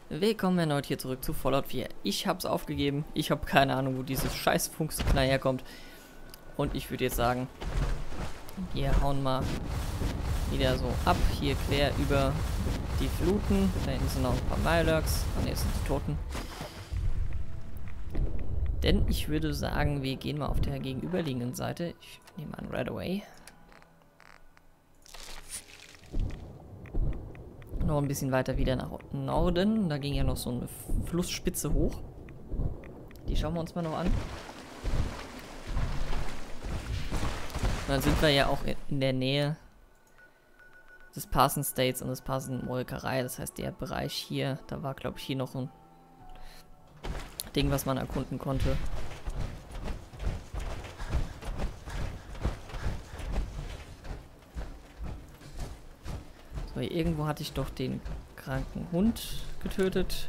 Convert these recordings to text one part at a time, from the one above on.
Willkommen erneut hier zurück zu Fallout 4. Ich hab's aufgegeben. Ich habe keine Ahnung, wo dieses scheiß Funksknall herkommt. Und ich würde jetzt sagen, wir hauen mal wieder so ab. Hier quer über die Fluten. Da hinten sind noch ein paar Mirelurks. Ah ne, sind die Toten. Denn ich würde sagen, wir gehen mal auf der gegenüberliegenden Seite. Ich nehme an Redaway. Noch ein bisschen weiter wieder nach Norden. Da ging ja noch so eine Flussspitze hoch. Die schauen wir uns mal noch an. Und dann sind wir ja auch in der Nähe des Parson States und des Parson Molkerei. Das heißt, der Bereich hier, da war, glaube ich, hier noch ein Ding, was man erkunden konnte. So, irgendwo hatte ich doch den kranken Hund getötet.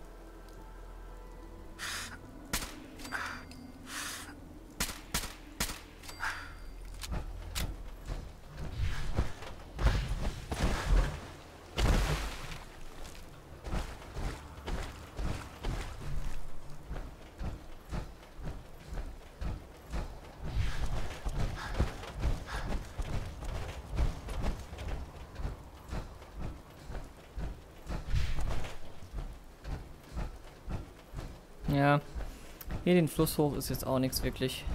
Ja, hier den Fluss hoch ist jetzt auch nichts wirklich.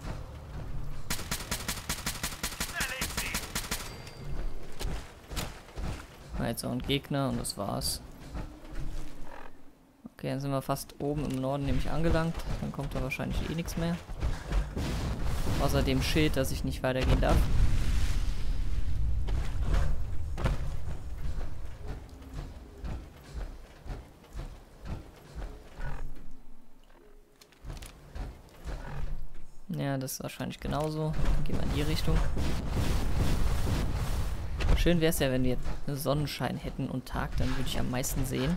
War jetzt auch ein Gegner und das war's. Okay, dann sind wir fast oben im Norden nämlich angelangt. Dann kommt da wahrscheinlich eh nichts mehr. Außer dem Schild, dass ich nicht weitergehen darf. Ja, das ist wahrscheinlich genauso. Dann gehen wir in die Richtung. Schön wäre es ja, wenn wir Sonnenschein hätten und Tag, dann würde ich am meisten sehen.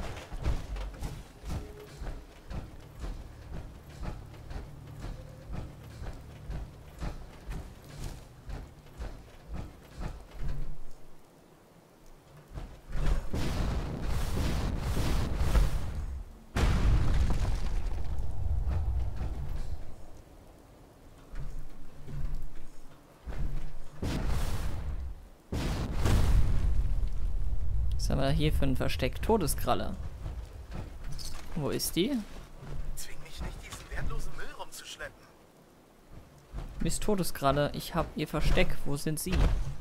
Was haben wir hier für ein Versteck? Todeskralle. Wo ist die? Zwing mich nicht, diesen wertlosen Müll rumzuschleppen. Miss Todeskralle, ich hab ihr Versteck. Wo sind sie?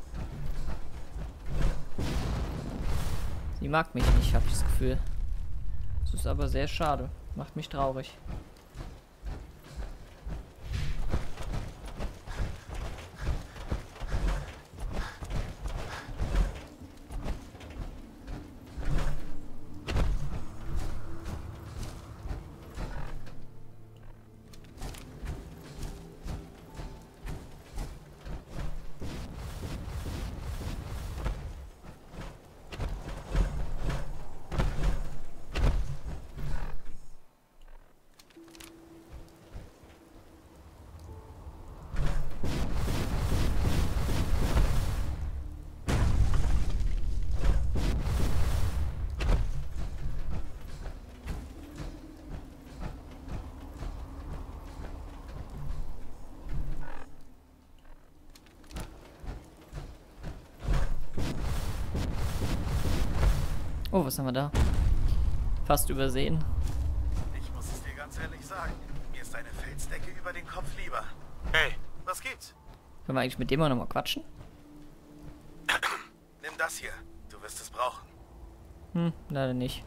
Sie mag mich nicht, habe ich das Gefühl. Das ist aber sehr schade. Macht mich traurig. Oh, was haben wir da? Fast übersehen. Ich muss es dir ganz ehrlich sagen. Mir ist eine Felsdecke über den Kopf lieber. Hey, was gibt's? Können wir eigentlich mit dem auch nochmal quatschen? Nimm das hier. Du wirst es brauchen. Hm, leider nicht.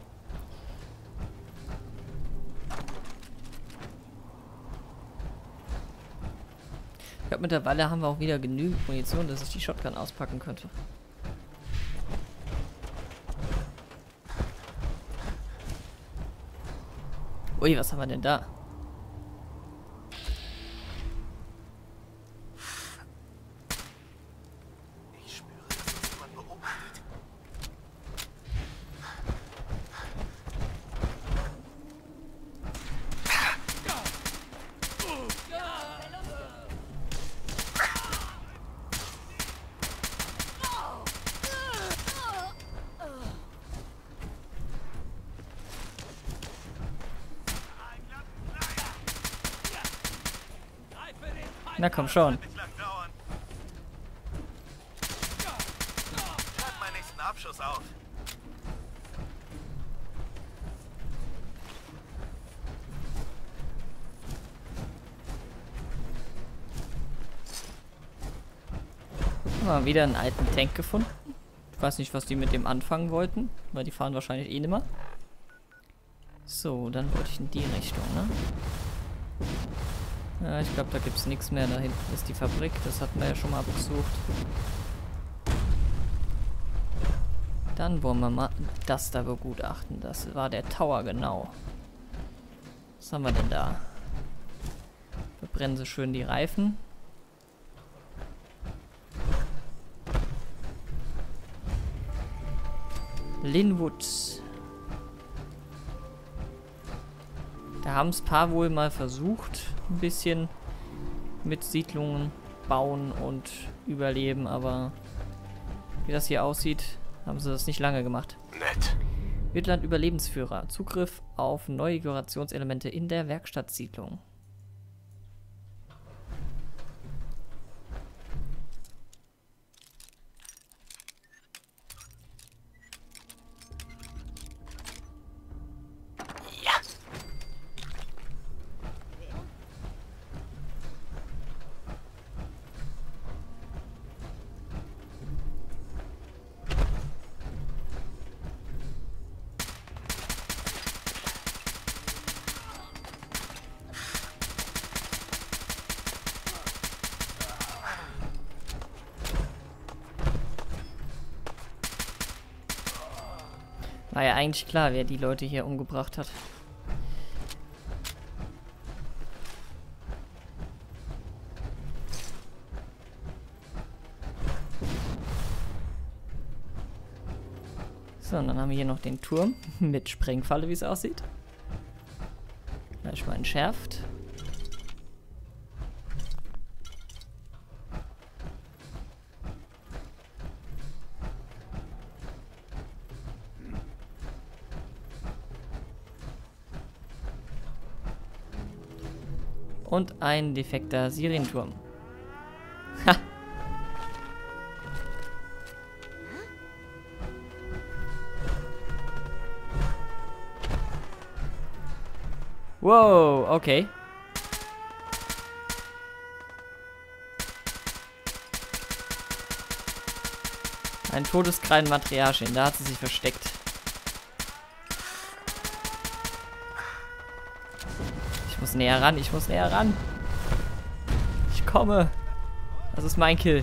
Ich glaube, mittlerweile haben wir auch wieder genügend Munition, dass ich die Shotgun auspacken könnte. Ui, was haben wir denn da? Ich spüre, dass uns jemand beobachtet. Na komm schon. Nicht lang dauern. Schreib meinen nächsten Abschuss auf. Mal wieder einen alten Tank gefunden. Ich weiß nicht, was die mit dem anfangen wollten, weil die fahren wahrscheinlich eh nimmer. So, dann wollte ich in die Richtung, ne? Ja, ich glaube, da gibt es nichts mehr. Da hinten ist die Fabrik. Das hatten wir ja schon mal besucht. Dann wollen wir mal das da begutachten. Das war der Tower, genau. Was haben wir denn da? Verbrennen sie schön die Reifen. Linwood. Da haben es paar wohl mal versucht, ein bisschen mit Siedlungen bauen und überleben, aber wie das hier aussieht, haben sie das nicht lange gemacht. Nett. Wildland Überlebensführer. Zugriff auf neue Dekorationselemente in der Werkstattsiedlung. War ja eigentlich klar, wer die Leute hier umgebracht hat. So, und dann haben wir hier noch den Turm mit Sprengfalle, wie es aussieht. Gleich mal entschärft. Und ein defekter Sirienturm. Ha! Wow, okay. Ein Todeskrallen Matriarchin, da hat sie sich versteckt. Ich muss näher ran, ich muss näher ran. Ich komme. Das ist mein Kill.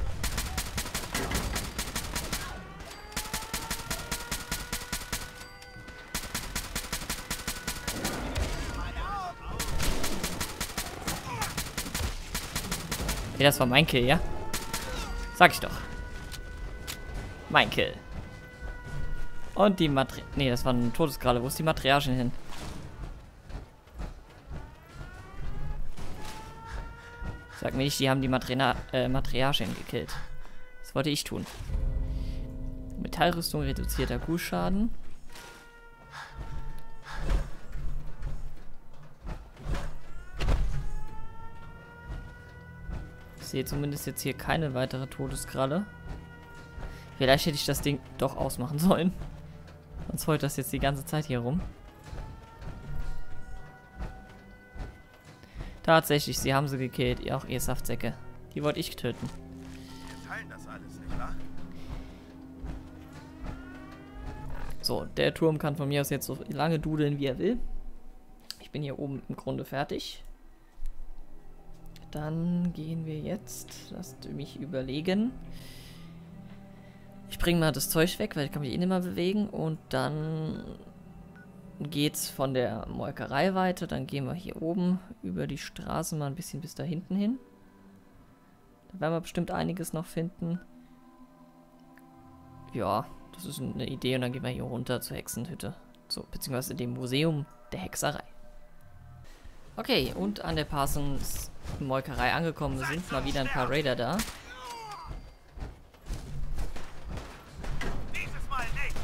Okay, das war mein Kill, ja? Sag ich doch. Mein Kill. Und die Nee, das war ein Todeskralle. Wo ist die Matriarchin hin? Sag mir nicht, die haben die Matriarchin gekillt. Das wollte ich tun. Metallrüstung, reduzierter Gusschaden. Ich sehe zumindest jetzt hier keine weitere Todeskralle. Vielleicht hätte ich das Ding doch ausmachen sollen. Sonst heult das jetzt die ganze Zeit hier rum. Tatsächlich, sie haben sie gekillt. Auch ihr Saftsäcke. Die wollte ich töten. Wir teilen das alles, nicht wahr? So, der Turm kann von mir aus jetzt so lange dudeln, wie er will. Ich bin hier oben im Grunde fertig. Dann gehen wir jetzt. Lasst mich überlegen. Ich bringe mal das Zeug weg, weil ich kann mich eh nicht mehr bewegen. Und dann geht's von der Molkerei weiter. Dann gehen wir hier oben über die Straße mal ein bisschen bis da hinten hin. Da werden wir bestimmt einiges noch finden. Ja, das ist eine Idee. Und dann gehen wir hier runter zur Hexenhütte. So, beziehungsweise dem Museum der Hexerei. Okay, und an der Parsons Molkerei angekommen. Wir sind mal wieder ein paar Raider da. Dieses Mal nicht!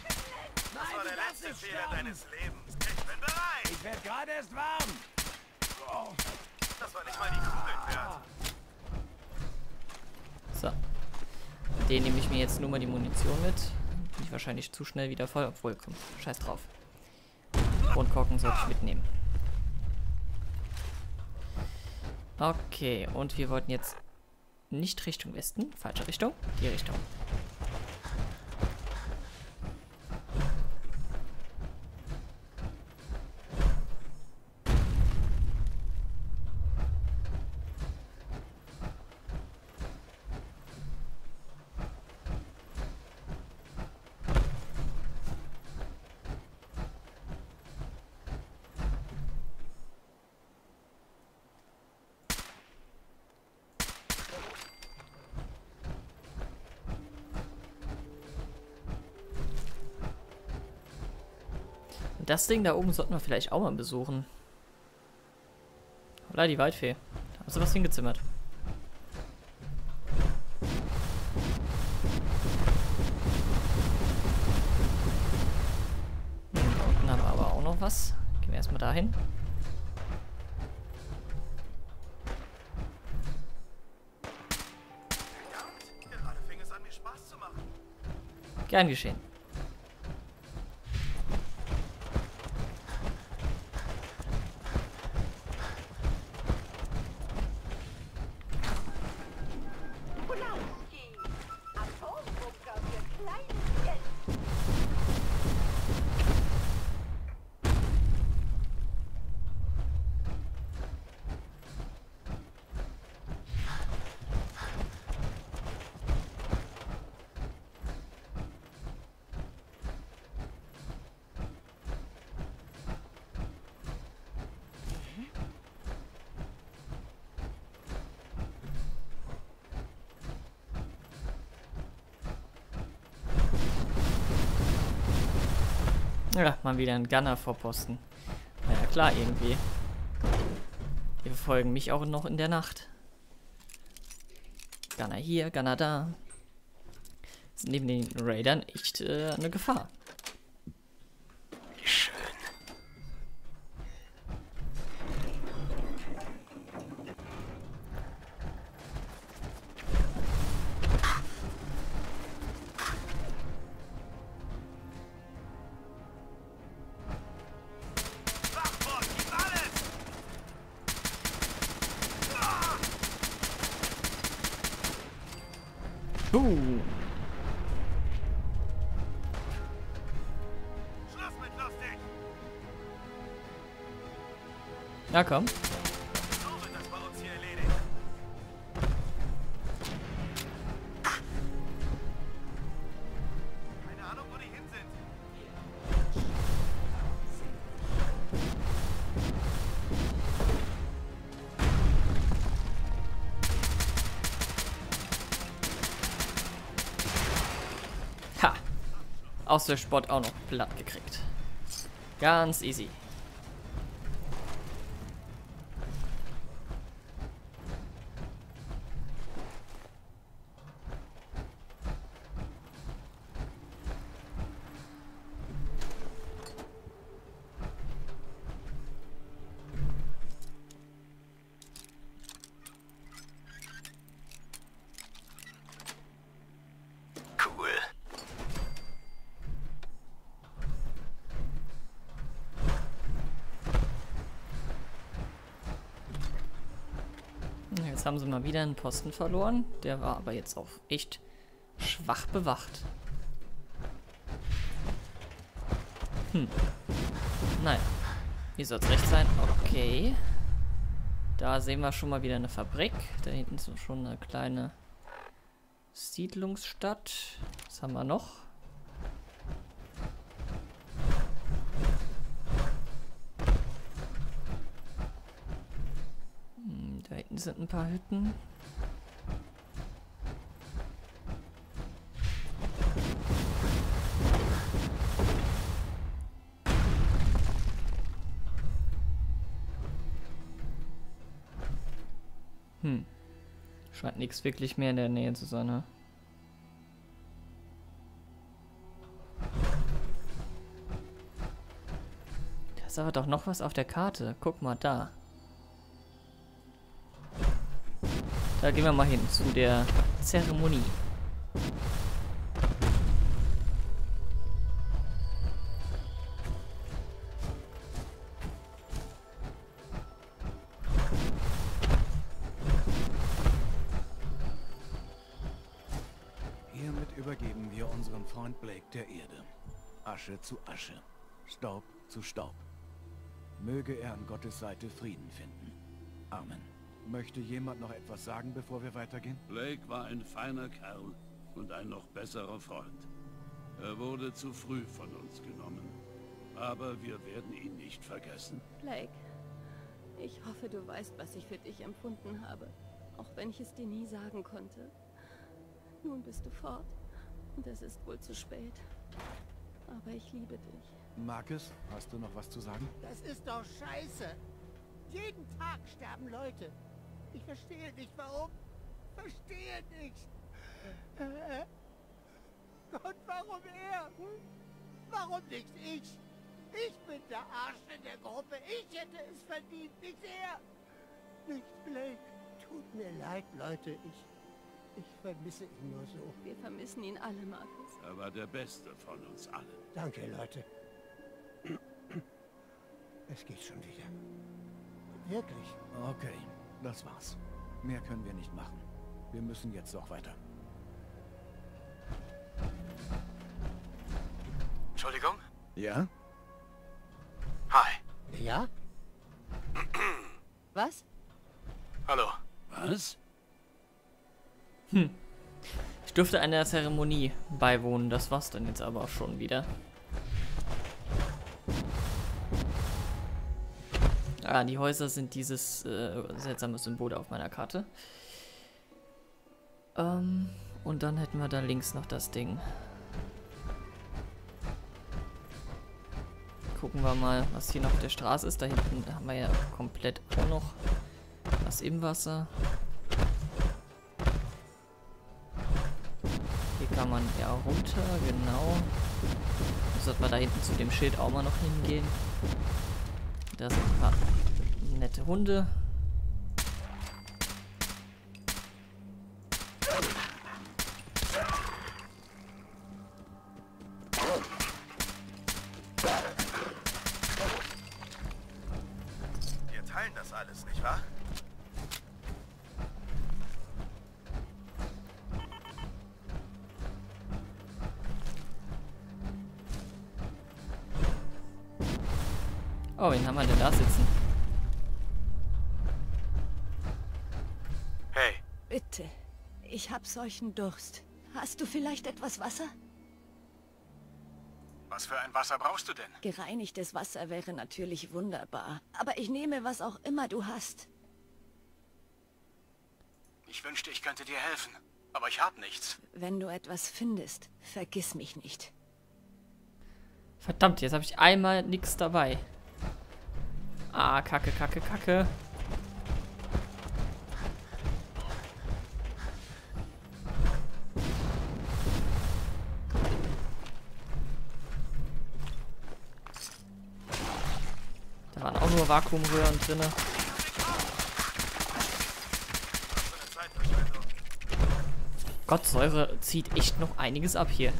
Das war der letzte Fehler deines Lebens. Ich bin bereit! Ich werde gerade erst warm. Das war nicht mal die Kugeln wert. So. Den nehme ich mir jetzt nur mal die Munition mit. Bin ich wahrscheinlich zu schnell wieder voll. Obwohl, komm, scheiß drauf. Kronkorken sollte ich mitnehmen. Okay, und wir wollten jetzt nicht Richtung Westen. Falsche Richtung. Die Richtung. Das Ding da oben sollten wir vielleicht auch mal besuchen. Oder die Waldfee. Da hast du was hingezimmert. Da unten haben wir aber auch noch was. Gehen wir erstmal dahin. Gerade fing es an, mir Spaß zu machen. Gern geschehen. Ja, mal wieder ein Gunner-Vorposten. Na ja, klar, irgendwie. Die verfolgen mich auch noch in der Nacht. Gunner hier, Gunner da. Sind neben den Raidern echt eine Gefahr. Wie schön. Schluss mit lustig. Ja, komm. So wird das bei uns hier erledigt. Keine Ahnung, wo die hin sind. Ha! Aus der Sport auch noch platt gekriegt. Ganz easy. Cool. Jetzt haben sie mal wieder einen Posten verloren. Der war aber jetzt auch echt schwach bewacht. Naja. Hier soll es recht sein. Okay. Da sehen wir schon mal wieder eine Fabrik. Da hinten ist schon eine kleine Siedlungsstadt. Was haben wir noch? Da hinten sind ein paar Hütten. Scheint nichts wirklich mehr in der Nähe zu sein, ne? Da ist aber doch noch was auf der Karte. Guck mal da. Da gehen wir mal hin zu der Zeremonie. Hiermit übergeben wir unseren Freund Blake der Erde. Asche zu Asche, Staub zu Staub. Möge er an Gottes Seite Frieden finden. Amen. Möchte jemand noch etwas sagen, bevor wir weitergehen? Blake war ein feiner Kerl und ein noch besserer Freund. Er wurde zu früh von uns genommen. Aber wir werden ihn nicht vergessen. Blake, ich hoffe, du weißt, was ich für dich empfunden habe. Auch wenn ich es dir nie sagen konnte. Nun bist du fort und es ist wohl zu spät. Aber ich liebe dich. Marcus, hast du noch was zu sagen? Das ist doch scheiße. Jeden Tag sterben Leute. Ich verstehe nicht, warum. Verstehe nicht. Gott, warum er? Warum nicht ich? Ich bin der Arsch in der Gruppe. Ich hätte es verdient, nicht er. Nicht Blake. Tut mir leid, Leute. Ich vermisse ihn nur so. Wir vermissen ihn alle, Marcus. Er war der Beste von uns allen. Danke, Leute. Es geht schon wieder. Wirklich. Okay, das war's. Mehr können wir nicht machen. Wir müssen jetzt auch weiter. Entschuldigung? Ja? Hi. Ja? Was? Hallo. Was? Ich durfte einer Zeremonie beiwohnen. Das war's dann jetzt aber auch schon wieder. Ah, die Häuser sind dieses seltsame Symbol auf meiner Karte. Und dann hätten wir da links noch das Ding. Gucken wir mal, was hier noch auf der Straße ist. Da hinten haben wir ja komplett auch noch was im Wasser. Hier kann man ja runter, genau. Sollten wir da hinten zu dem Schild auch mal noch hingehen. Da sind ein paar nette Hunde. Wir teilen das alles, nicht wahr? Oh, wen haben wir denn da sitzen? Hey. Bitte. Ich hab solchen Durst. Hast du vielleicht etwas Wasser? Was für ein Wasser brauchst du denn? Gereinigtes Wasser wäre natürlich wunderbar. Aber ich nehme, was auch immer du hast. Ich wünschte, ich könnte dir helfen. Aber ich habe nichts. Wenn du etwas findest, vergiss mich nicht. Verdammt, jetzt habe ich einmal nichts dabei. Ah, Kacke, Kacke, Kacke. Da waren auch nur Vakuumröhren drin. Gott, Säure zieht echt noch einiges ab hier.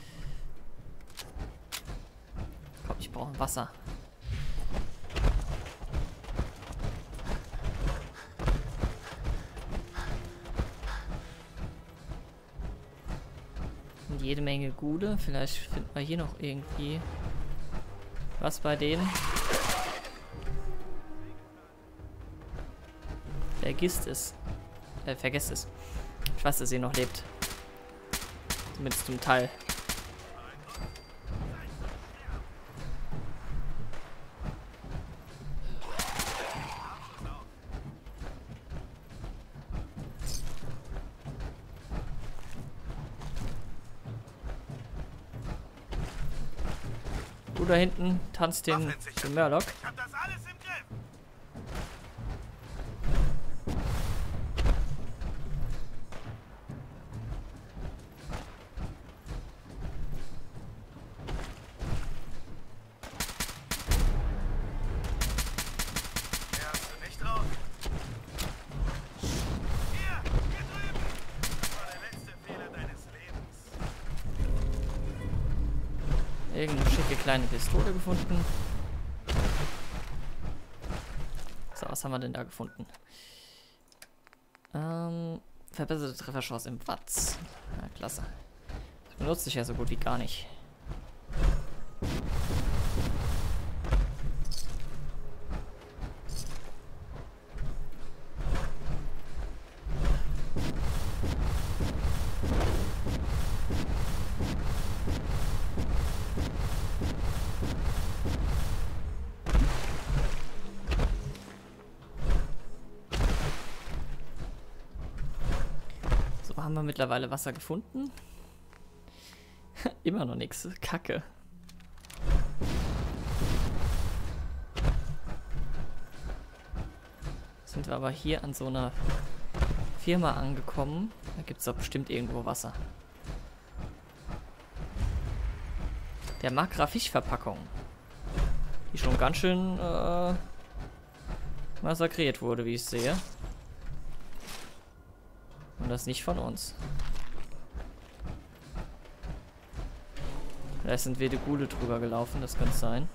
Komm, ich brauche Wasser. Jede Menge Gude. Vielleicht finden wir hier noch irgendwie was bei denen. Vergisst es. Vergesst es. Ich weiß, dass sie noch lebt. Zumindest zum Teil. Du da hinten tanzt den Murloc. Ich hab das alles im Griff. Mehr hast du nicht drauf. Hier! Irgendeine schicke kleine Pistole gefunden. So, was haben wir denn da gefunden? Verbesserte Trefferchance im Watts. Ja, klasse. Das benutze ich ja so gut wie gar nicht. Haben wir mittlerweile Wasser gefunden? Immer noch nichts. Kacke. Sind wir aber hier an so einer Firma angekommen. Da gibt es doch bestimmt irgendwo Wasser. Der Makra Fischverpackung. Die schon ganz schön massakriert wurde, wie ich sehe. Und das nicht von uns. Vielleicht sind wilde Gule drüber gelaufen, das könnte sein.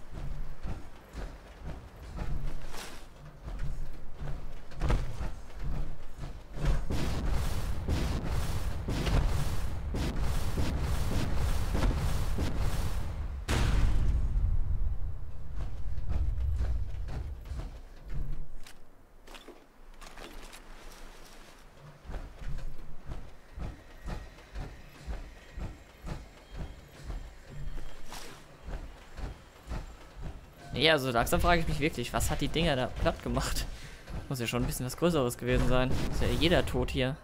Nee, also langsam frage ich mich wirklich, was hat die Dinger da platt gemacht? Muss ja schon ein bisschen was Größeres gewesen sein. Ist ja jeder tot hier.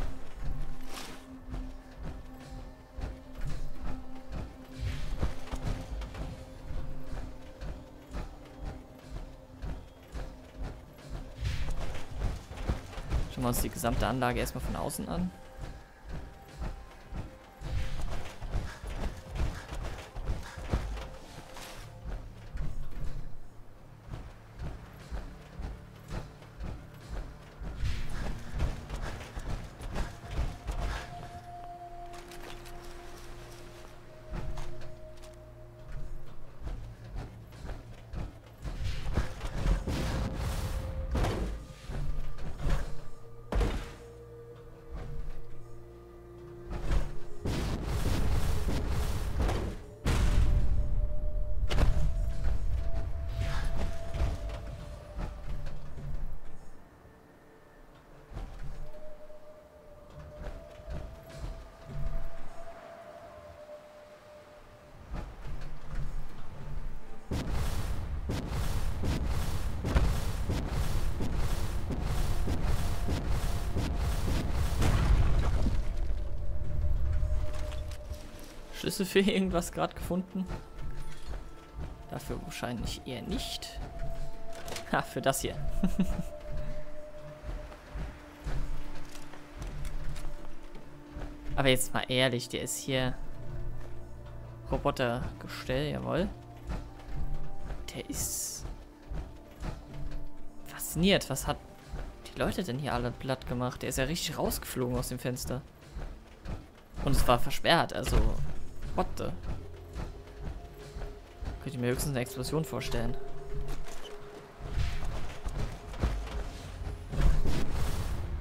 Schauen wir uns die gesamte Anlage erstmal von außen an. Schlüssel für irgendwas gerade gefunden? Dafür wahrscheinlich eher nicht. Ha, für das hier. Aber jetzt mal ehrlich, der ist hier Robotergestell, jawohl. Der ist fasziniert. Was hat die Leute denn hier alle platt gemacht? Der ist ja richtig rausgeflogen aus dem Fenster. Und es war versperrt, also what the? Könnte ich mir höchstens eine Explosion vorstellen.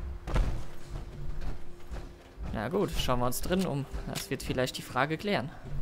Na gut, schauen wir uns drin um. Das wird vielleicht die Frage klären.